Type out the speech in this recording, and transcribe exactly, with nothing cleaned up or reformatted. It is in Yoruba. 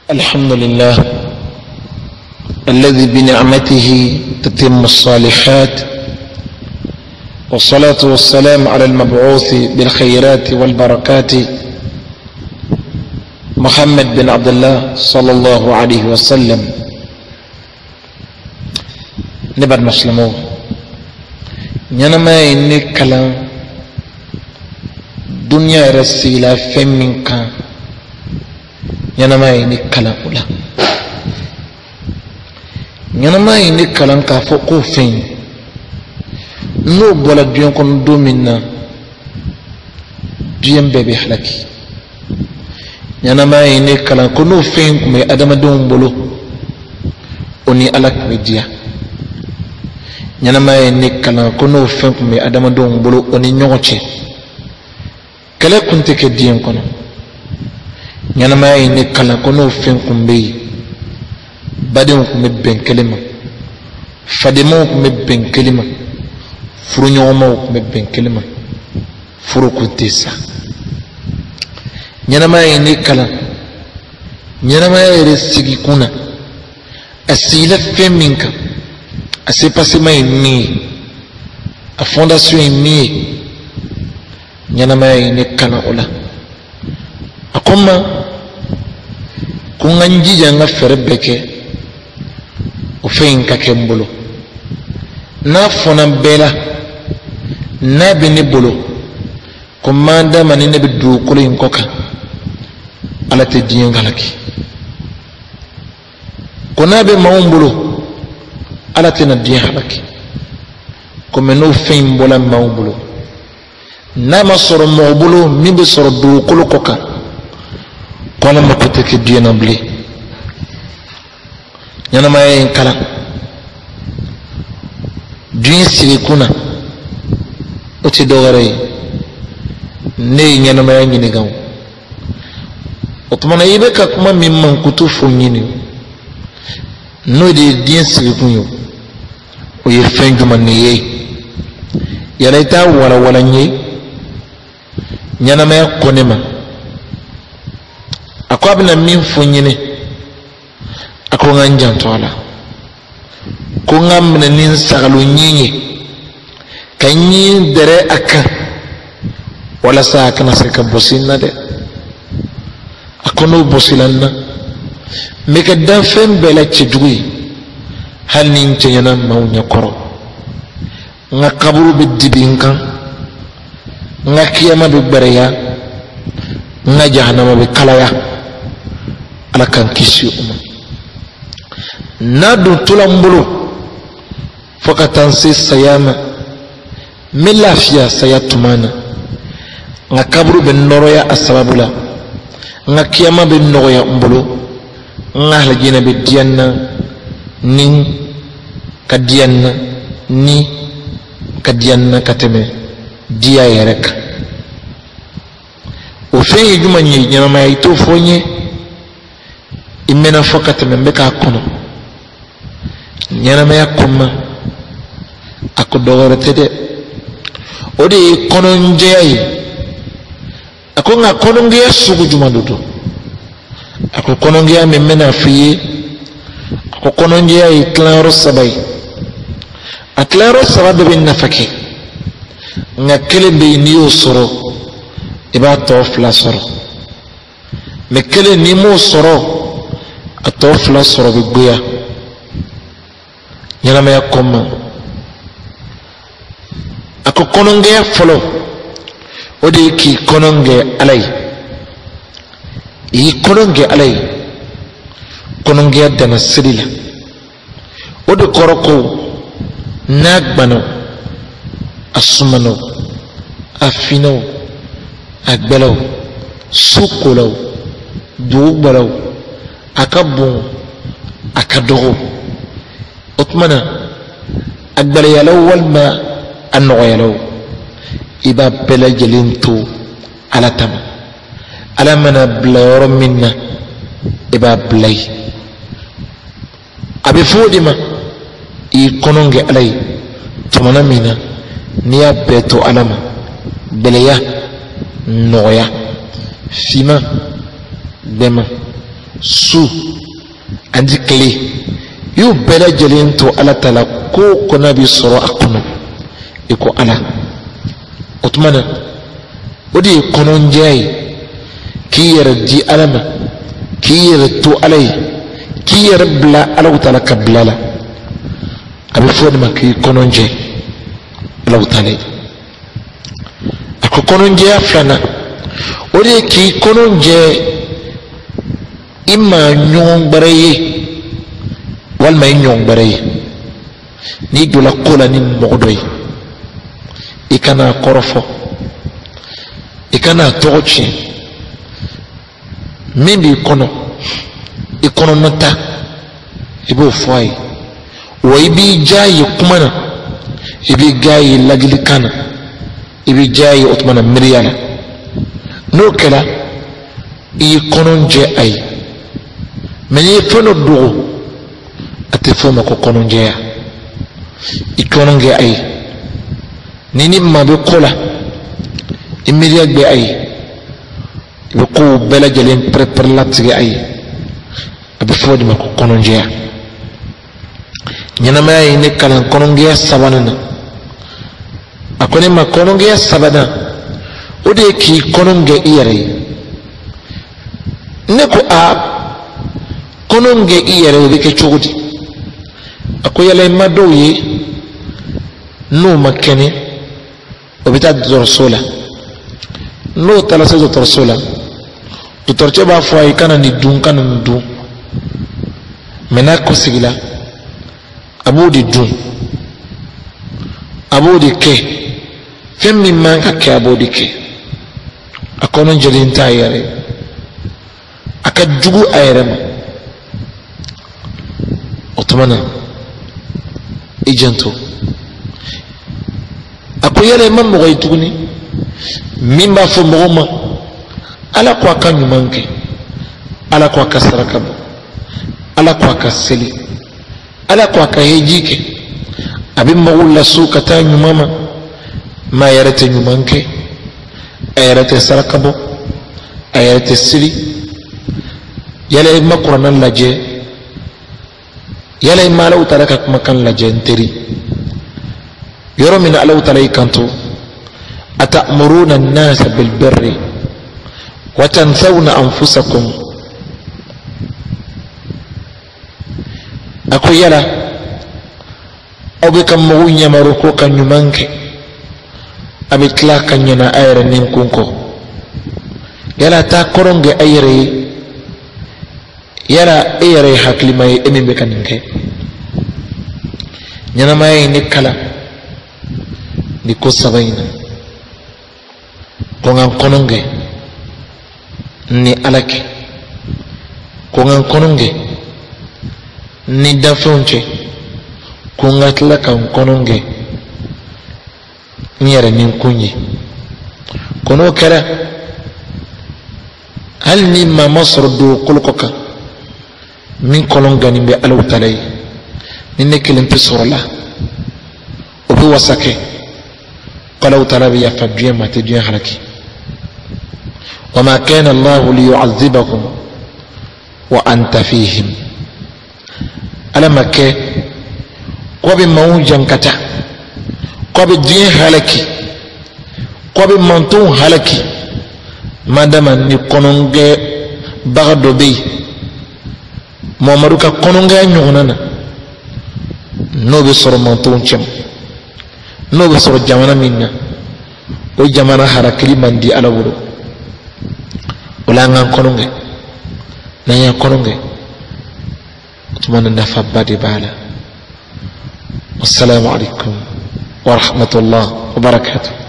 الحمد لله الذي بنعمته تتم الصالحات، والصلاة والسلام على المبعوث بالخيرات والبركات محمد بن عبد الله صلى الله عليه وسلم. نبر مسلمو نينما إني كلام دنيا رسيلا فمنك ñanama yi ni kalan o la ñanama yi ni kalan k'a fɔ ko fɛn n'o bɔra diɲɛ kɔnɔ don min na diɲɛ bɛɛ bɛ halaki. ñanama yi ni kalan ko n'o fɛn tun bɛ adamadenw bolo o ni ala tun bɛ diya. ñanama yi ni kalan ko n'o fɛn tun bɛ adamadenw bolo o ni ɲɔgɔn cɛ kɛlɛ tun tɛ kɛ diɲɛ kɔnɔ. ñanamaya yi ni kalan ko n'o fɛn kun bɛ yen badenw kun bɛ bɛn kelen ma, fadenmaw kun bɛ bɛn kelen ma, furuɲɔgɔnmaw kun bɛ bɛn kelen ma, furu kun tɛ sa. ñanamaya yi ni kalan ñanamaya yɛrɛ sigi kun na a sigila fɛn min kan a se pasema ye min ye, a fondation ye min ye. ñanamaya yi ni kalan o la a ko n ma ko n ka n jija n ka fɛɛrɛ bɛɛ kɛ o fɛn in ka kɛ n bolo. n'a fɔnna bɛɛ la n'a bɛ ne bolo ko maa dama ni ne bɛ dugukolo in kɔ kan ala tɛ diɲɛ halaki. ko n'a bɛ maaw bolo ala tɛ na diɲɛ halaki. ko mɛ n'o fɛn in bɔra maaw bolo n'a ma sɔrɔ mɔgɔ bolo min bɛ sɔrɔ dugukolo kɔ kan kɔnɔ ma ko tɛ kɛ diɲɛ na bilen. ɲanamaya ye n kalan diɲɛ sigi kun na o tɛ dɔwɛrɛ ye ne ye ɲanamaya ɲininka o. o tuma na i bɛ ka kuma min mankutu fɔ ɲini n'o de ye diɲɛ sigi kun ye o ye fɛn jumɛn de ye yala i t'a walawala n ye ɲanamaya kɔ ne ma. a ko a bɛna min fɔ ɲini a ko n ka n janto a la, ko n ka minɛ ni n sagalo ɲi ye ka ɲi dɛrɛ a kan walasa a kana se ka bɔsi n na dɛ. a ko n'o bɔsila n na n bɛ kɛ danfɛn bɛɛ la cɛjugu ye hali ni n cɛɲɛna maaw ɲɛkɔrɔ. n ka kaburu bɛ dibi n kan, n ka kiyama bɛ gbɛrɛya, n ka jahanama bɛ kalaya. ala kan kisi o ma. n'a dun tola n bolo fo ka taa n se saya ma n bɛ lafiya saya tuma na, n ka kaburu bɛ nɔrɔya a sababu la, n ka kiyama bɛ nɔgɔya n bolo, n ka alijinɛ bɛ diya n na ni ka diya n na ni ka diya n na ka tɛmɛ diya yɛrɛ kan. o fɛn ye jumɛn ye ɲɛnamaya i t'o fɔ n ye i mɛnna fɔ ka tɛmɛ n bɛ k'a kɔnɔ. ɲɛnamaya kɔnɔna a ko dɔwɛrɛ tɛ dɛ, o de ye kɔnɔnjɛya ye. a ko nka kɔnɔnjɛya sugu jumɛn de don? a ko kɔnɔnjɛya min bɛna f'i ye, a ko kɔnɔnjɛya ye tilayɔrɔ saba ye. a tilayɔrɔ saba bɛɛ bɛ nafa kɛ nka kelen bɛ yen n'i y'o sɔrɔ i b'a tɔ fila sɔrɔ, mɛ kelen n'i m'o sɔrɔ a tɔ fila sɔrɔ bɛ goya. ɲanamaya kɔnɔna a ko kɔnɔngɛya fɔlɔ o de ye k'i kɔnɔngɛ ala ye. i y'i kɔnɔngɛ ala ye kɔnɔngɛya danna siri la. o de kɔrɔ ko n'a gbanaw a sumanaw a finaw a gbɛlaw su kolaw dugu gbalaw a ka bon a ka dɔgɔ. o tuma na a gbɛlɛyalaw walima a nɔgɔyalaw i b'a bɛɛ lajɛlen to ala tama. ala mana bila yɔrɔ min na i b'a bila yen. a bɛ fɔ o de ma i y'i kɔnɔngɛ ala ye tumana min na n'i y'a bɛɛ to ala ma gɛlɛya nɔgɔya fima bɛma su andi kile yu bela jalen to ala tala ko ko nabi soro akono iko ala otmana odi kono njay ki yara di alama ki yara to alai ki yara bla ala tala kablala abi fodi makki kono njay ala tala ako kono njay aflana odi ki kono njay imma nyon baraye wal may nyon baraye ni dula kola ni mogdoy ikana korofo ikana tochi mimi kono ikono nata ibo foi wo ibi jayi kumana ibi gayi lagili kana ibi jayi otmana miriyala no kala i kono je ay meni fono dugo ate foma ko kono je i kono nge ay nini mabe kola imiriya be ay be ko bela jelen prepare latge ay abe fodi ma ko kono je nyana may ni kala kono nge sabanana akone ma kono nge sabana ode ki kono nge iyare ne ko a kono nge iyare be ke chogudi akoyale madoyi no makene obita dorsola no tala se dorsola dorche ba fo ay kana ni dun kana ni dun mena ko sigila abudi dun abudi ke femmi manka ke abudi ke akono jelinta yare aka jugu ayrema otomana ejento akoyele mambo ko ituguni mimba fo mboma ala kwa kanyumanke ala kwa kasaraka ala kwa kaseli ala kwa kahejike abin mawulla su kata nyumama ma yarate nyumanke ayarate sarakabo ayarate sili yale makurana laje yale malau taraka kuma kan laje nteri yoro min alau talai kanto atamuruna an-nas bil birri wa tansawna anfusakum akuyala obikam munya maruko kan nyumanke abitla kan yana ayra nin kunko yala ta koronge ayre yala ayre haklimay embe kaninke nyana may ni kala ni ko sabayna ko ngan kononge ni alake ko ngan kononge ni dafonche ko ngatla kan kononge nyere nin kunyi kono kala hal ni ma masr do kulkoka min kononga ni be alaw talay ni nekelin pisorla obi wasake قالوا ترى يا فجيه ما تجي حركي وما كان الله ليعذبهم وانت فيهم ألم كي قبل موجا كتا قبل دين حركي قبل منتون حركي ما دام نكونونغ بغدو بي مامروكا كونونغ نيونانا نو بسر منتون چم no be soro jamana minna o jamana harakili mandi ala wuro wala ngan kononge nanya kononge tumana nafa badi bala assalamu alaikum wa rahmatullah wa barakatuh.